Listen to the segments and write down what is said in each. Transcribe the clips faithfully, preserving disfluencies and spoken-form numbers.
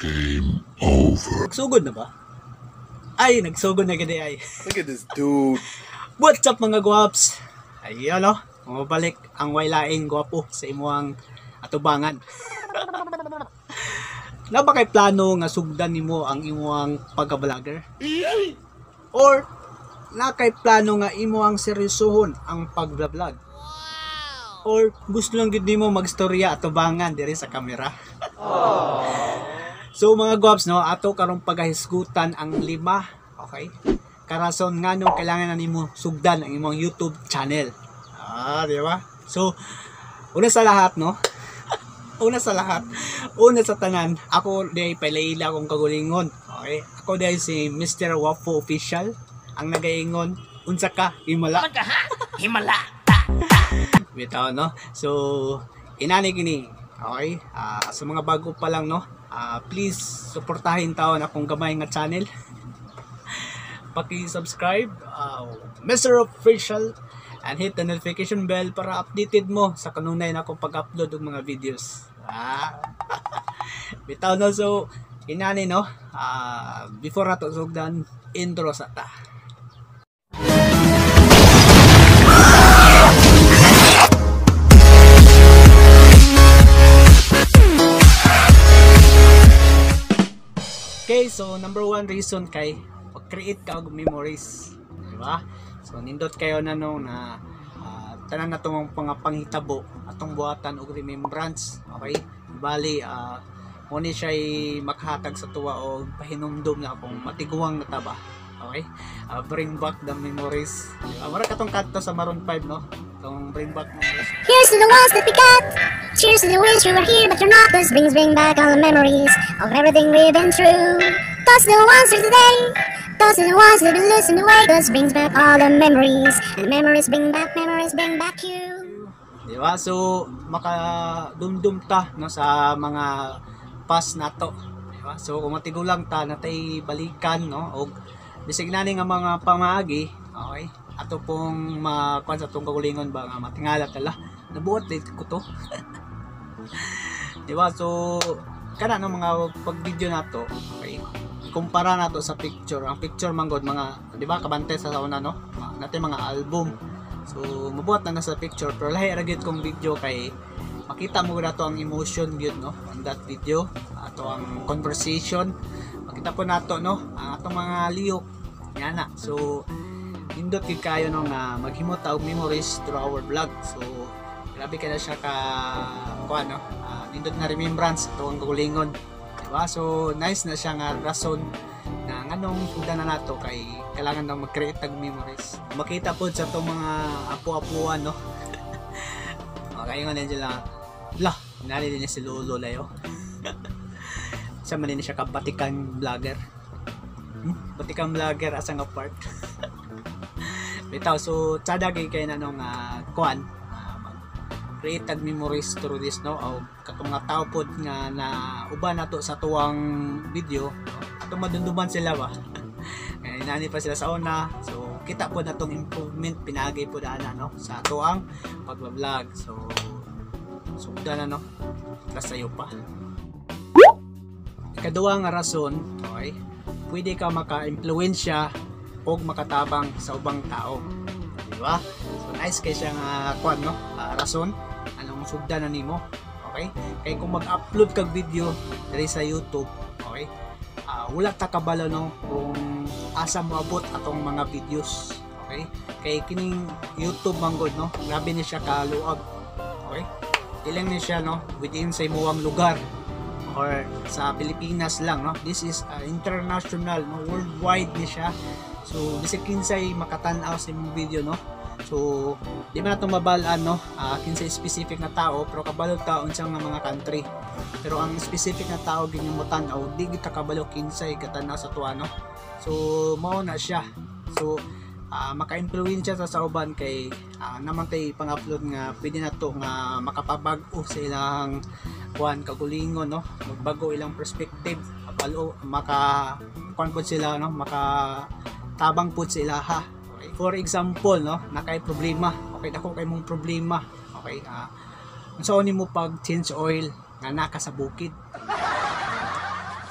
Game over. Nagsugod na ba? Ay, nagsugod na gani ay. Look at this dude. What's up mga guwaps? Ay, ano? Mabalik ang waylaing gwapo sa imuang atubangan. Na ba kay plano nga sugdan nimo ang imuang pagka-vlogger? Or na kay plano nga imuang seryosohon ang pag-vlog? Or gusto lang gid nimo magstorya atubangan diri sa kamera? So mga guwaps, no, ato karong pagahisgutan ang lima, okay? Karason nga nung kailangan na nimo sugdan ang imong YouTube channel. Ah, di ba? So, una sa lahat, no? una sa lahat, una sa tanan, ako day palaila akong kagulingon. Okay? Ako day si Mister Wapo Official, ang nagaingon, unsa ka, himala. Ka ha? Himala. Bitaw, no? So, inani gini. Okay? Uh, sa mga bago pa lang, no? Uh, please, suportahin taon akong gamay nga channel. Paki-subscribe, uh, Mister Official, and hit the notification bell para updated mo sa kanunay na akong pag-upload ng mga videos. Ah. Bitaw, no? So, inani, no? Uh, before nato sugdan, intro sa ta. Okay, so number one reason kay pag-create ka og memories, di ba? So nindot kayo na no na uh, tanan na tong mga panghitabo atong buhatan og remembrance, okay? Bali uh, mo ni siya makahatag sa tuwa og pahinumdom na akong matiguang nataba, okay? Uh, bring back the memories. Diba? Mara katong kanto sa Maroon five, no? Tong bring back memories. Here's to the ones that we got. Cheers to the wish you were here but you're not. This brings bring back all the memories of everything we've been through. Toss the ones for today. Toss the ones that been listening away. This brings back all the memories. And memories bring back, memories bring back you. Diba? So makadumdum ta, no, sa mga past nato. Diba? So kung matigulang ta natay balikan, no, og bisig nani nga mga pamaagi, okay? Ato pong makuan sa tong kagulingon ba nga matingala tala. Nabuot dit ko to. Diba? So kana no mga pag video nato, okay? Kumpara nato sa picture. Ang picture man god mga, di ba, kabante sa una, no? Natin mga album. So mabuhat na na sa picture, pero lahi ra gyud kong video kay makita mo na to ang emotion gyud, no, on that video, ato ang conversation, makita po nato, no, ang atong mga liyok yana. So nindot gid kayo no nga maghimo ta og memories through our vlog. So grabe kaya siya ka kuan, no, uh, nindot na remembrance ato ang kagulingon. Diba? So nice na siya nga rason na nganong sudan na nato kay kailangan daw mag-create ng memories. Makita po sa itong mga apu-apuan, no? Okay, nga nandiyan lang. Lah, nari din niya si Lolo Layo. Sa man din siya kabatikan vlogger. Hmm? Batikan vlogger asa nga part. Bitaw, so tsadagay kayo na nung uh, kuan. Created memories through this, no, o katong nga tao pod nga na uban nato sa tuwang video, no? Atong madunduman sila ba. Eh, nani pa sila sa una, so kita po na tong improvement pinagay po na, no, sa tuwang pagba-vlog. So sugda na, no, plus sayo pa. Ikaduha nga rason, okay, pwede ka maka-impluwensya o makatabang sa ubang tao, di ba? So nice kay siya nga kuan, no, uh, rason anong sugdan na nimo, okay? Kay kung mag-upload kag video diri sa YouTube, okay, uh, wala ta kabalo, no, kung asa mo abot atong mga videos, okay? Kay kining YouTube manggod, no, grabe ni siya kaluag, okay? Ilang ni siya, no, within sa imuwang lugar or sa Pilipinas lang, no. This is uh, international, no, worldwide ni siya. So bisig kinsay makatan-aw sa imong video, no. So di man nato mabalaan, no, uh, kinsay specific na tao, pero kabalo ta unsang nga mga country. Pero ang specific na tao ginumutan o di kita kabalo kinsay katanaw sa tuwa, no. So mao na siya. So uh, maka-influensya sa sauban kay uh, naman tay pang-upload nga pwede na to nga makapabag-o sa ilang kuan kagulingon, no, magbago ilang perspective, kabalo maka kuan pod sila, no, maka tabang pod sila, ha. Okay. For example, no, nakay problema, okay, dako kay mong problema, okay, ah uh, unsa ni mo pag change oil nga naka sa bukid,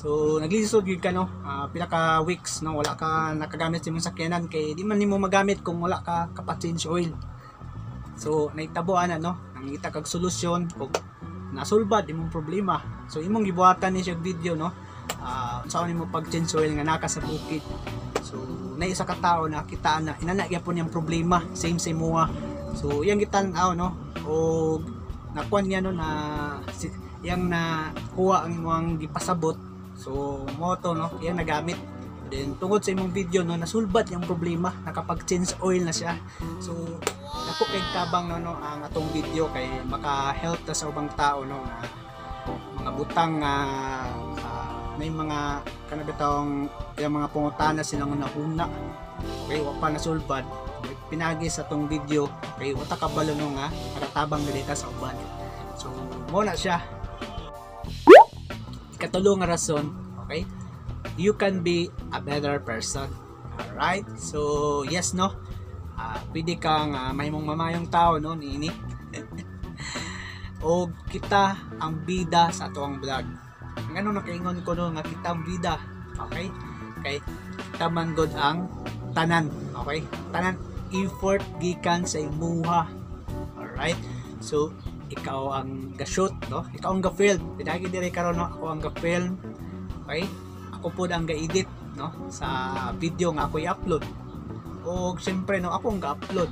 So naglisod gyud ka no, uh, pila ka weeks no, wala ka nakagamit sa imong sakyanan kay di man nimo magamit kung wala ka kapa-change oil. So naitabuan na no, nangita kag solusyon kung nasulbad imong problema. So imong gibuhatan ni siya video no, uh, unsaon nimo pag change oil nga naka sa bukid. So na isa ka tawo na kita na inana gyapon yang problema same same moa. So yang gitan-aw no, o nakuan niya no na si, yang na kuha ang imong gipasabot. So mo to no, yang nagamit. Then tungod sa imong video no, nasulbad yung problema, nakapag-change oil na siya. So ako kay tabang no, no ang atong video kay maka-help ta sa ubang tao no na mga butang uh, uh, may mga kanabitong yung mga pangutana silang nahuna. Okay, wa pa nasulbad. Pinagi sa atong video kay wata kabalo no nga nakatabang dito sa uban. So mo na siya. Ikatulo nga rason, okay? You can be a better person. Alright? So, yes, no? Uh, pwede kang uh, may mong mamayong tao, no? Niini. O kita ang bida sa atoang vlog. Ang ano nakaingon ko no, nga kita ang bida. Okay? Okay? Kita man god ang tanan. Okay? Tanan effort gikan sa imuha. Alright? So, ikaw ang ga-shoot, no? Ikaw ang ga-film. Pinagi dire karon no? Ako ang ga-film. Okay? Ako po ang ga-edit no sa video nga ako i-upload. O siyempre no ako ang ga-upload.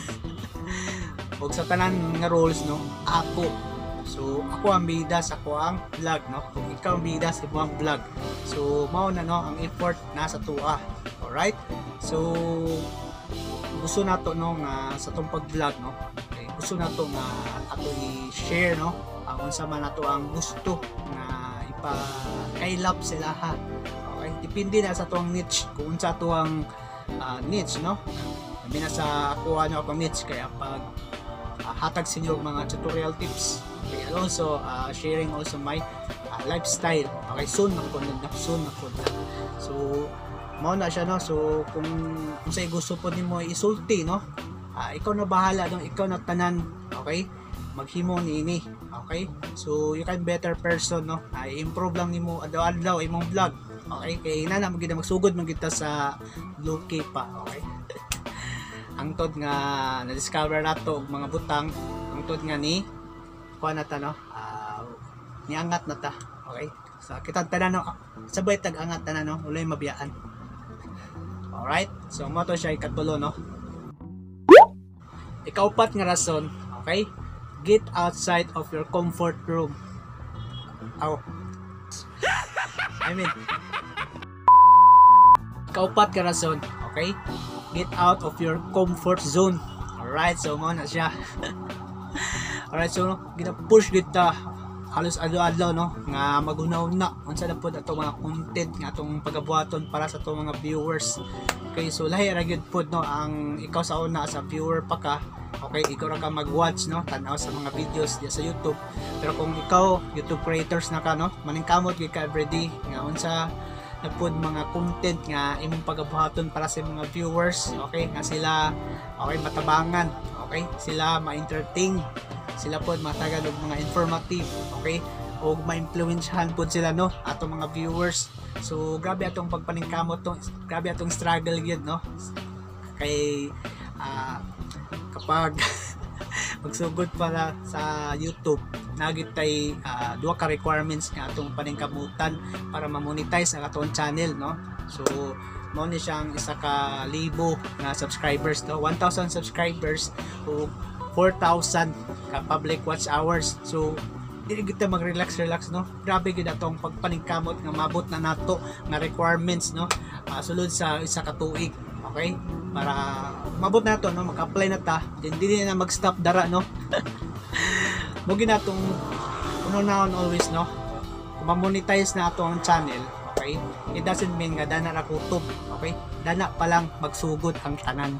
Og sa tanan nga roles no ako. So ako ang bida sa ako ang vlog no. Kung ikaw ang bida sa imong vlog. So mao na no ang effort nasa tuwa. Alright? So gusto nato no nga sa tong pag-vlog no. Okay, gusto nato nga ato i-share no ang unsa man nato ang gusto nga ipa-kailap sila ha. Okay, depende na sa tuwang niche kung unsa tuwang uh, niche no. Sabi na sa ako ano ako niche kaya pag uh, hatag sa inyo mga tutorial tips. Okay, and also uh, sharing also my uh, lifestyle. Okay, soon na ko na soon na ko. So mao na siya no. So kung kung say gusto po nimo isulti no, uh, ikaw na bahala no, ikaw na tanan. Okay, maghimo niini. Okay, so you can better person no, ay improve lang nimo adlaw-adlaw imong vlog. Okay, kay ina na magid magsugod man kita sa Loki pa. Okay. Ang tod nga na discover nato og mga butang, ang tod nga ni kuha na ta no, uh, niangat na ta. Okay, so kita tanan no, sabay tag angat tanan no, ulay mabiyaan. Alright, so mo to siya ikatulo no. Ikaupat nga rason, okay? Get outside of your comfort room. Oh. I mean, kaupat ka rason, okay? Get out of your comfort zone. Alright, so mo na siya. Alright, so gina-push kita halos adlaw-adlaw no nga magunaw-na unsa na pud ato mga content nga atong pagabuhaton para sa atong mga viewers. Okay, so lahi ra gyud pud no ang ikaw sa una sa viewer pa ka. Okay, ikaw ra ka mag-watch no, tan-aw sa mga videos diya sa YouTube. Pero kung ikaw YouTube creators na ka no, maningkamot gyud ka everyday nga unsa na pud mga content nga imong pagabuhaton para sa mga viewers. Okay, nga sila okay matabangan, okay? Sila ma-entertain. Sila pod matagal og mga informative, okay? O ma-influensyahan pod sila no atong mga viewers. So grabe atong pagpaningkamot to, grabe atong struggle gyud no. Kay uh, kapag magsugod para sa YouTube nagitay uh, duha ka requirements nga atong paningkamutan para ma-monetize ang atong channel no. So mo ni siyang isa ka libo na subscribers no, one thousand subscribers o four thousand ka public watch hours. So dili kita mag-relax relax no. Grabe gid atong pagpaningkamot nga mabot na nato nga requirements no. Uh, sulod sa isa ka tuig. Okay? Para mabot na to no, mag-apply na ta. Then dili na mag-stop dara no. Mo ginatong uno na on always no. Kung ma-monetize na ato ang channel, okay? It doesn't mean nga dana ra kutob, okay? Dana pa lang magsugod ang tanan.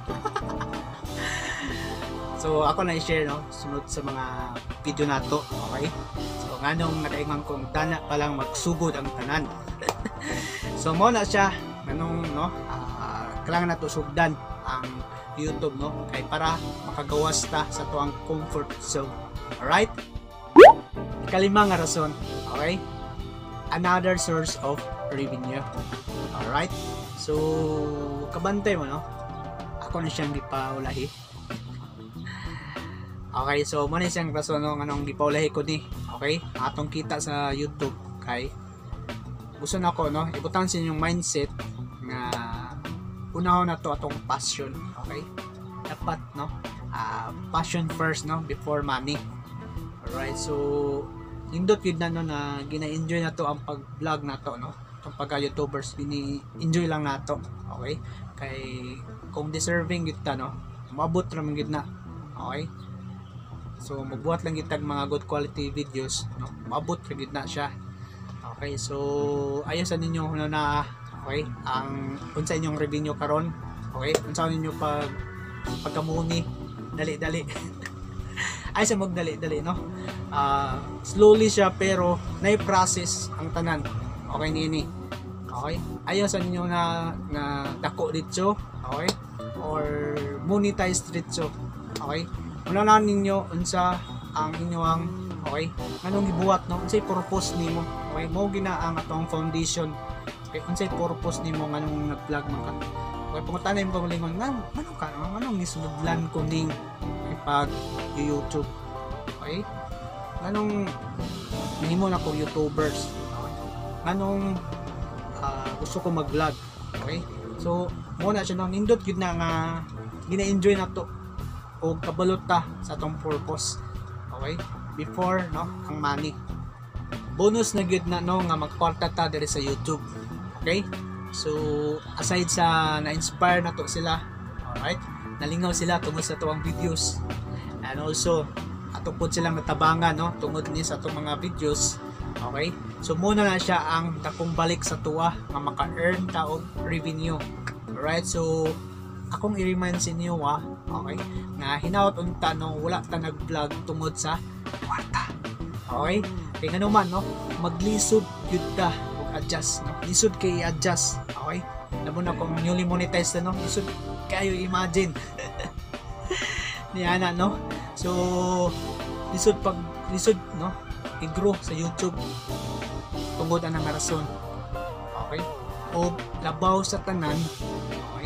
So ako na i-share no sunod sa mga video nato, okay? So nganong nakaingon kong dana pa lang magsugod ang tanan. So mo na siya nganong no uh, kailangan nato sugdan ang YouTube no kay para makagawas ta sa tuang comfort zone. Alright? Ikalima nga rason, okay? another source of revenue. Alright? So, kabantay mo, no? Ako na siyang gipaulahi. Okay, so mo na siyang rason ng anong gipaulahi ko ni. Okay? Atong kita sa YouTube kay gusto na ko, no? Ibutan sa inyong mindset nga unahon na to atong passion. Okay? Dapat, no? Uh, passion first, no? Before money. Alright, so nindot yun na, no, na gina-enjoy na to ang pag-vlog na to, no? Itong pagka-youtubers, gini-enjoy lang na to. Okay? Kay kung deserving yun ta, no? Mabot naman yun na. Okay? So magbuhat lang kitag mga good quality videos, no? Mabot lang yun na siya. Okay, so ayos sa ninyo, no, na okay, ang unsa inyong revenue karon. Okay? Unsa ninyo pag pagkamuni, dali-dali. Ay sa magdali-dali, no? Uh, slowly siya pero na-process ang tanan. Okay nini. Okay? Ayaw sa ninyo na na dako dito, okay? Or monetize dito. Okay? Wala na ninyo unsa ang inyong okay? Anong gibuhat, no? Unsay purpose nimo? Okay? Mao gina ang atong foundation. Okay? Unsay purpose nimo nganong nag-vlog man ka? Okay, pangutanay mo paglingon, nga, ano ka, no? Anong nisuludlan ko ning pag YouTube? Okay? Anong nahimo na ko YouTubers? Okay? Anong uh, gusto ko mag-vlog? Okay? So, muna siya, no? Nindot yun na nga gina-enjoy na to o kabalot ta sa tong purpose. Okay? Before, no? Ang money. Bonus na gyud na, no? Nga magkwarta ta diri sa YouTube. Okay? So, aside sa na-inspire na to sila, alright, nalingaw sila tungod sa tuwang videos, and also ato po silang natabangan, no, tungod ni sa itong mga videos. Okay, so muna na siya ang takong balik sa tuwa nga maka-earn ta og revenue. Alright, so akong i-remind sa inyo, ah, okay, nga hinaut unta, no, wala ta nag-vlog tungod sa kwarta. Okay, kaya nga naman, no, maglisod yun ta, adjust, no? Lisod kay adjust. Okay? Labo na kung newly monetized na, no? Lisod kayo imagine. Niana, no? So, lisod pag lisod, no? I-grow sa YouTube. Tungod ang rason. Okay? O labaw sa tanan. Okay?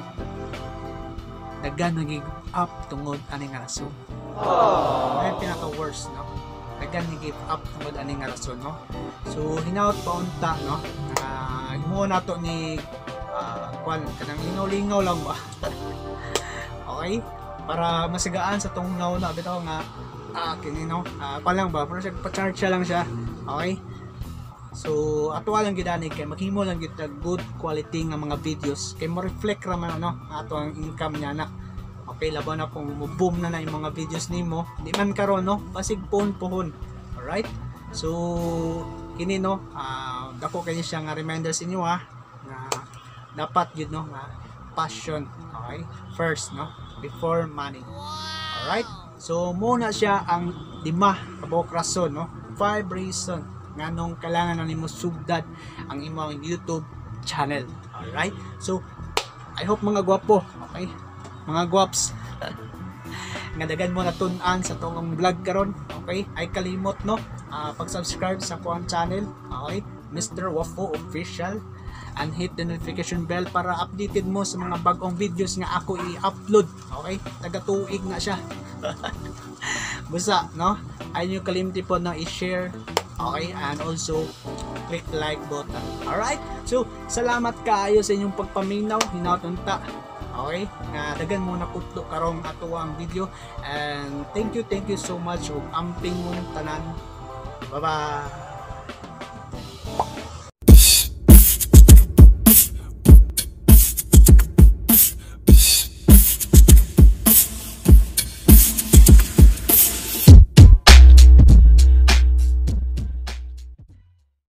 Dagan naging up tungod aning rason. Oh. Ay pinaka-worst, no? Dagan ni-give up tungod aning rason, no? So hinaut pa unta, no, na uh, mo na to ni uh, kwan kanang lingaw-lingaw lang ba. Okay, para masigaan sa tong naw na bitaw nga ah kini, no, uh, pa lang ba pero siya pa-charge siya lang siya. Okay, so ato lang gidani kay maghimo lang gid good quality nga mga videos kay mo reflect ra man, no, ato ang income niya na. Okay, laban na kung boom na na yung mga videos nimo di man karon, no, basig pohon-pohon. Alright, so kini, no, uh, dako kani siya nga reminder sa inyo, ha, na dapat yun, no, nga passion, okay, first, no, before money. Alright, so muna siya ang lima kabok rason, no, five reason nga nung kailangan na nimo sugdad ang imong YouTube channel. Alright, so I hope mga gwapo, okay, mga gwaps, nga dagan mo natun-an sa tong vlog karon. Okay, ay kalimot, no, uh, pag-subscribe sa kuang channel, okay, Mister Wafo Official, and hit the notification bell para updated mo sa mga bagong videos nga ako i-upload. Okay, taga-tuig na siya. Busa, no, ay nyo kalimti po na i-share, okay, and also click like button. Alright, so salamat kaayo sa inyong pagpaminaw, hinatunta. Okay, nga dagan mo na kutlo karong ato ang video, and thank you thank you so much og amping mong tanan. Bye bye.